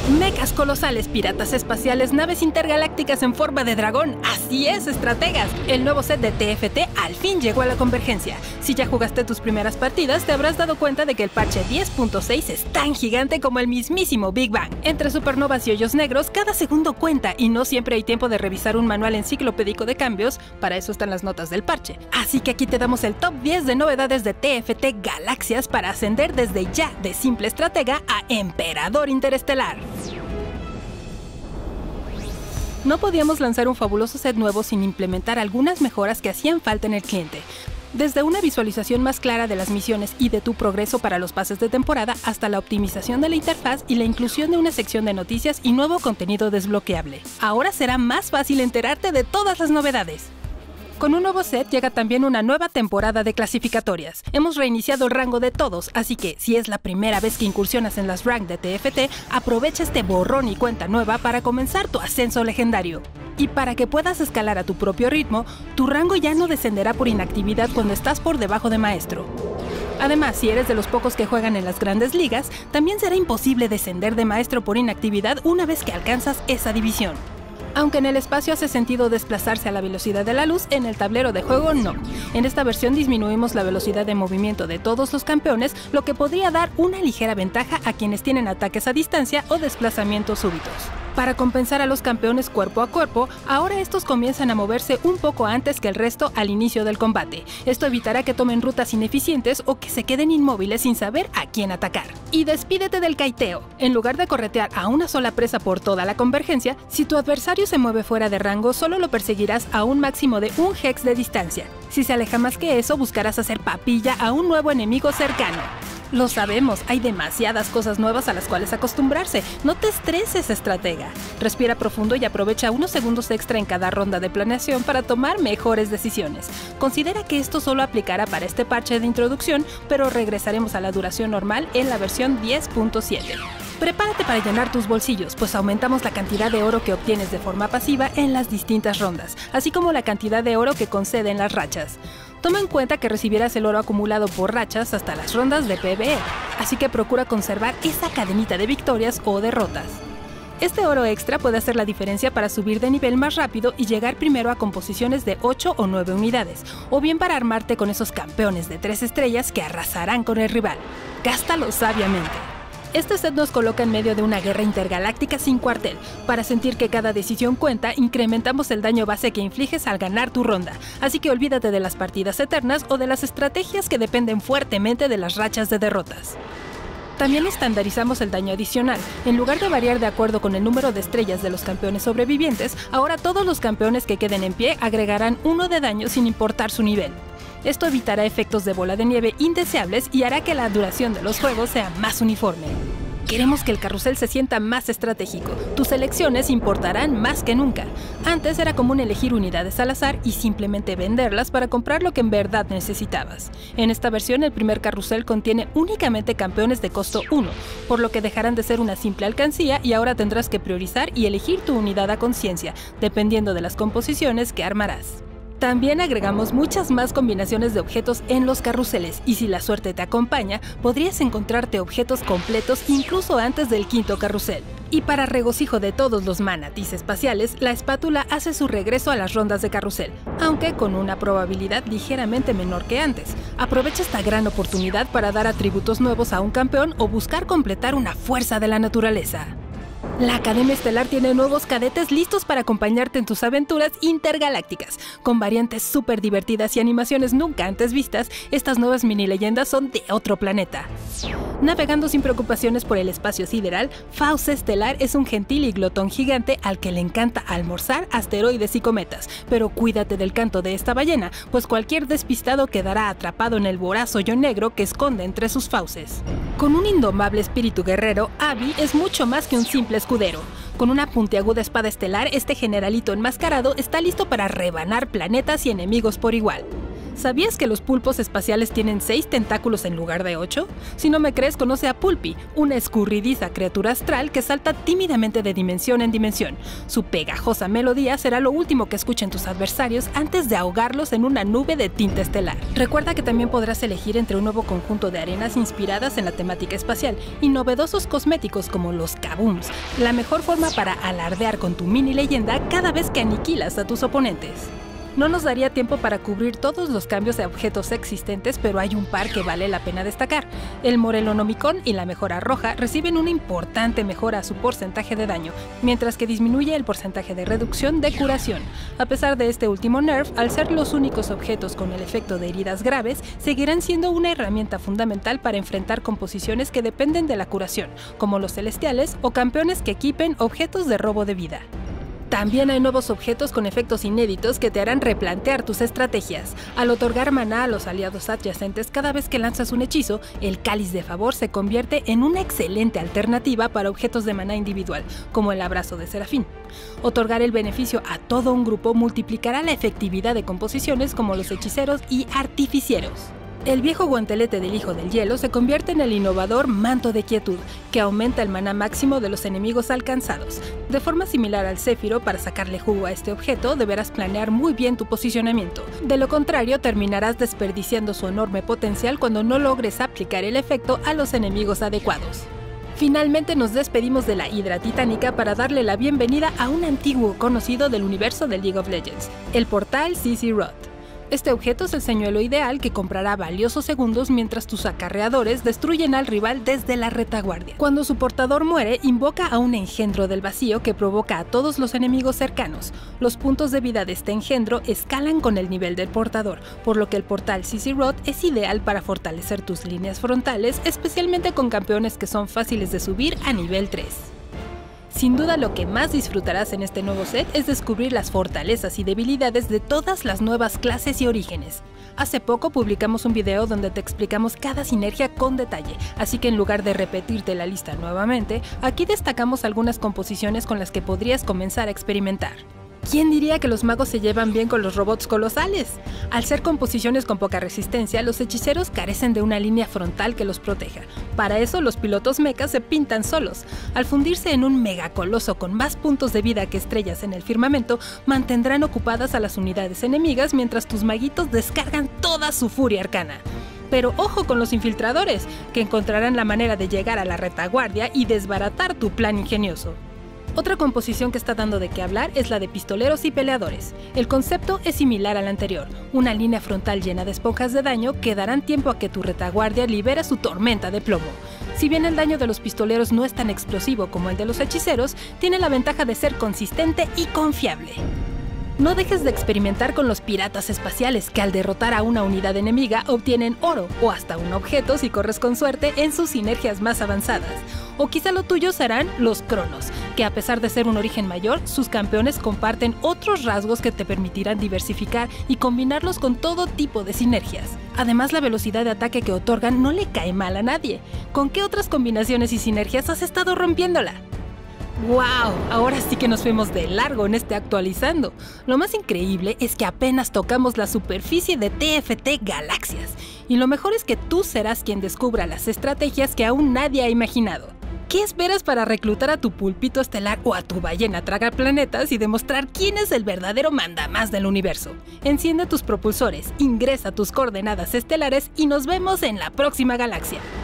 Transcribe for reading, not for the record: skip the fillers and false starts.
Mechas colosales, piratas espaciales, naves intergalácticas en forma de dragón. ¡Así es, estrategas! El nuevo set de TFT al fin llegó a la convergencia. Si ya jugaste tus primeras partidas, te habrás dado cuenta de que el parche 10.6 es tan gigante como el mismísimo Big Bang. Entre supernovas y hoyos negros, cada segundo cuenta y no siempre hay tiempo de revisar un manual enciclopédico de cambios. Para eso están las notas del parche. Así que aquí te damos el top 10 de novedades de TFT Galaxias para ascender desde ya de simple estratega a emperador interestelar. No podíamos lanzar un fabuloso set nuevo sin implementar algunas mejoras que hacían falta en el cliente. Desde una visualización más clara de las misiones y de tu progreso para los pases de temporada, hasta la optimización de la interfaz y la inclusión de una sección de noticias y nuevo contenido desbloqueable. Ahora será más fácil enterarte de todas las novedades. Con un nuevo set llega también una nueva temporada de clasificatorias. Hemos reiniciado el rango de todos, así que si es la primera vez que incursionas en las rank de TFT, aprovecha este borrón y cuenta nueva para comenzar tu ascenso legendario. Y para que puedas escalar a tu propio ritmo, tu rango ya no descenderá por inactividad cuando estás por debajo de maestro. Además, si eres de los pocos que juegan en las grandes ligas, también será imposible descender de maestro por inactividad una vez que alcanzas esa división. Aunque en el espacio hace sentido desplazarse a la velocidad de la luz, en el tablero de juego no. En esta versión disminuimos la velocidad de movimiento de todos los campeones, lo que podría dar una ligera ventaja a quienes tienen ataques a distancia o desplazamientos súbitos. Para compensar a los campeones cuerpo a cuerpo, ahora estos comienzan a moverse un poco antes que el resto al inicio del combate. Esto evitará que tomen rutas ineficientes o que se queden inmóviles sin saber a quién atacar. Y despídete del kaiteo. En lugar de corretear a una sola presa por toda la convergencia, si tu adversario se mueve fuera de rango, solo lo perseguirás a un máximo de un hex de distancia. Si se aleja más que eso, buscarás hacer papilla a un nuevo enemigo cercano. Lo sabemos, hay demasiadas cosas nuevas a las cuales acostumbrarse. No te estreses, estratega. Respira profundo y aprovecha unos segundos extra en cada ronda de planeación para tomar mejores decisiones. Considera que esto solo aplicará para este parche de introducción, pero regresaremos a la duración normal en la versión 10.7. Prepárate para llenar tus bolsillos, pues aumentamos la cantidad de oro que obtienes de forma pasiva en las distintas rondas, así como la cantidad de oro que conceden las rachas. Toma en cuenta que recibirás el oro acumulado por rachas hasta las rondas de PvE, así que procura conservar esa cadenita de victorias o derrotas. Este oro extra puede hacer la diferencia para subir de nivel más rápido y llegar primero a composiciones de 8 o 9 unidades, o bien para armarte con esos campeones de 3 estrellas que arrasarán con el rival. Gástalo sabiamente. Este set nos coloca en medio de una guerra intergaláctica sin cuartel. Para sentir que cada decisión cuenta, incrementamos el daño base que infliges al ganar tu ronda, así que olvídate de las partidas eternas o de las estrategias que dependen fuertemente de las rachas de derrotas. También estandarizamos el daño adicional. En lugar de variar de acuerdo con el número de estrellas de los campeones sobrevivientes, ahora todos los campeones que queden en pie agregarán 1 de daño sin importar su nivel. Esto evitará efectos de bola de nieve indeseables y hará que la duración de los juegos sea más uniforme. Queremos que el carrusel se sienta más estratégico. Tus elecciones importarán más que nunca. Antes era común elegir unidades al azar y simplemente venderlas para comprar lo que en verdad necesitabas. En esta versión el primer carrusel contiene únicamente campeones de costo 1, por lo que dejarán de ser una simple alcancía y ahora tendrás que priorizar y elegir tu unidad a conciencia, dependiendo de las composiciones que armarás. También agregamos muchas más combinaciones de objetos en los carruseles y si la suerte te acompaña, podrías encontrarte objetos completos incluso antes del quinto carrusel. Y para regocijo de todos los manatíes espaciales, la espátula hace su regreso a las rondas de carrusel, aunque con una probabilidad ligeramente menor que antes. Aprovecha esta gran oportunidad para dar atributos nuevos a un campeón o buscar completar una fuerza de la naturaleza. La Academia Estelar tiene nuevos cadetes listos para acompañarte en tus aventuras intergalácticas. Con variantes súper divertidas y animaciones nunca antes vistas, estas nuevas mini leyendas son de otro planeta. Navegando sin preocupaciones por el espacio sideral, Faust Estelar es un gentil y glotón gigante al que le encanta almorzar asteroides y cometas. Pero cuídate del canto de esta ballena, pues cualquier despistado quedará atrapado en el voraz hoyo negro que esconde entre sus fauces. Con un indomable espíritu guerrero, Abby es mucho más que un simple escudero. Con una puntiaguda espada estelar, este generalito enmascarado está listo para rebanar planetas y enemigos por igual. ¿Sabías que los pulpos espaciales tienen 6 tentáculos en lugar de 8? Si no me crees, conoce a Pulpi, una escurridiza criatura astral que salta tímidamente de dimensión en dimensión. Su pegajosa melodía será lo último que escuchen tus adversarios antes de ahogarlos en una nube de tinta estelar. Recuerda que también podrás elegir entre un nuevo conjunto de arenas inspiradas en la temática espacial y novedosos cosméticos como los kabooms, la mejor forma para alardear con tu mini leyenda cada vez que aniquilas a tus oponentes. No nos daría tiempo para cubrir todos los cambios de objetos existentes, pero hay un par que vale la pena destacar. El Morelonomicon y la mejora roja reciben una importante mejora a su porcentaje de daño, mientras que disminuye el porcentaje de reducción de curación. A pesar de este último nerf, al ser los únicos objetos con el efecto de heridas graves, seguirán siendo una herramienta fundamental para enfrentar composiciones que dependen de la curación, como los celestiales o campeones que equipen objetos de robo de vida. También hay nuevos objetos con efectos inéditos que te harán replantear tus estrategias. Al otorgar maná a los aliados adyacentes cada vez que lanzas un hechizo, el Cáliz de Favor se convierte en una excelente alternativa para objetos de maná individual, como el Abrazo de Serafín. Otorgar el beneficio a todo un grupo multiplicará la efectividad de composiciones como los hechiceros y artificieros. El viejo guantelete del Hijo del Hielo se convierte en el innovador Manto de Quietud, que aumenta el maná máximo de los enemigos alcanzados. De forma similar al Céfiro, para sacarle jugo a este objeto deberás planear muy bien tu posicionamiento. De lo contrario, terminarás desperdiciando su enorme potencial cuando no logres aplicar el efecto a los enemigos adecuados. Finalmente nos despedimos de la Hidra Titánica para darle la bienvenida a un antiguo conocido del universo de League of Legends, el portal CC-Rod. Este objeto es el señuelo ideal que comprará valiosos segundos mientras tus acarreadores destruyen al rival desde la retaguardia. Cuando su portador muere, invoca a un engendro del vacío que provoca a todos los enemigos cercanos. Los puntos de vida de este engendro escalan con el nivel del portador, por lo que el portal CC-Rod es ideal para fortalecer tus líneas frontales, especialmente con campeones que son fáciles de subir a nivel 3. Sin duda lo que más disfrutarás en este nuevo set es descubrir las fortalezas y debilidades de todas las nuevas clases y orígenes. Hace poco publicamos un video donde te explicamos cada sinergia con detalle, así que en lugar de repetirte la lista nuevamente, aquí destacamos algunas composiciones con las que podrías comenzar a experimentar. ¿Quién diría que los magos se llevan bien con los robots colosales? Al ser composiciones con poca resistencia, los hechiceros carecen de una línea frontal que los proteja. Para eso, los pilotos mechas se pintan solos. Al fundirse en un megacoloso con más puntos de vida que estrellas en el firmamento, mantendrán ocupadas a las unidades enemigas mientras tus maguitos descargan toda su furia arcana. Pero ojo con los infiltradores, que encontrarán la manera de llegar a la retaguardia y desbaratar tu plan ingenioso. Otra composición que está dando de qué hablar es la de pistoleros y peleadores. El concepto es similar al anterior, una línea frontal llena de esponjas de daño que darán tiempo a que tu retaguardia libere su tormenta de plomo. Si bien el daño de los pistoleros no es tan explosivo como el de los hechiceros, tiene la ventaja de ser consistente y confiable. No dejes de experimentar con los piratas espaciales que al derrotar a una unidad enemiga obtienen oro o hasta un objeto si corres con suerte en sus sinergias más avanzadas. O quizá lo tuyo serán los cronos, que a pesar de ser un origen mayor, sus campeones comparten otros rasgos que te permitirán diversificar y combinarlos con todo tipo de sinergias. Además, la velocidad de ataque que otorgan no le cae mal a nadie. ¿Con qué otras combinaciones y sinergias has estado rompiéndola? ¡Wow! Ahora sí que nos fuimos de largo en este actualizando. Lo más increíble es que apenas tocamos la superficie de TFT Galaxias. Y lo mejor es que tú serás quien descubra las estrategias que aún nadie ha imaginado. ¿Qué esperas para reclutar a tu pulpito estelar o a tu ballena tragaplanetas y demostrar quién es el verdadero mandamás del universo? Enciende tus propulsores, ingresa tus coordenadas estelares y nos vemos en la próxima galaxia.